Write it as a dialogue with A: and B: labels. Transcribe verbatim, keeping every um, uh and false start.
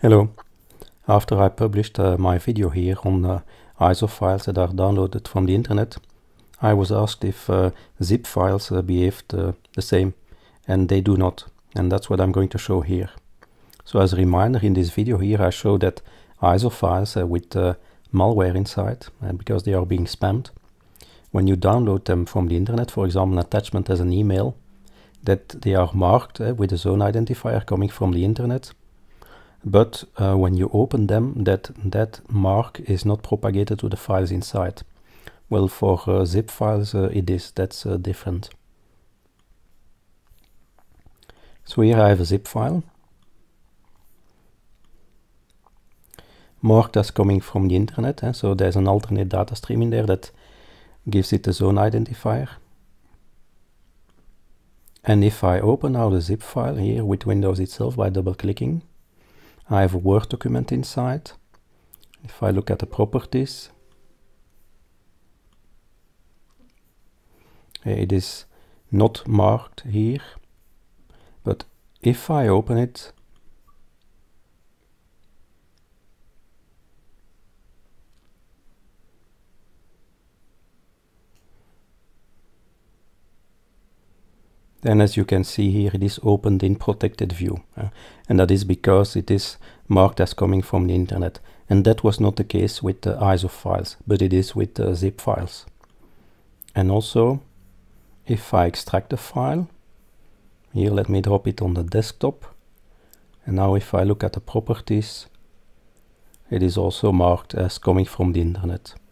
A: Hello. After I published uh, my video here on uh, I S O files that are downloaded from the internet, I was asked if uh, zip files uh, behaved uh, the same, and they do not, and that's what I'm going to show here. So as a reminder, in this video here I show that I S O files uh, with uh, malware inside, uh, because they are being spammed, when you download them from the internet, for example an attachment as an email, that they are marked uh, with a zone identifier coming from the internet. But uh, when you open them, that that mark is not propagated to the files inside. Well, for uh, zip files uh, it is. That's uh, different. So here I have a zip file marked as coming from the internet. Eh? So there's an alternate data stream in there that gives it a zone identifier. And if I open now the zip file here with Windows itself by double clicking, I have a Word document inside. If I look at the properties, it is not marked here, but if I open it, then as you can see here, it is opened in protected view. Uh, and that is because it is marked as coming from the internet. And that was not the case with the I S O files, but it is with the zip files. And also, if I extract the file, here let me drop it on the desktop. And now if I look at the properties, it is also marked as coming from the internet.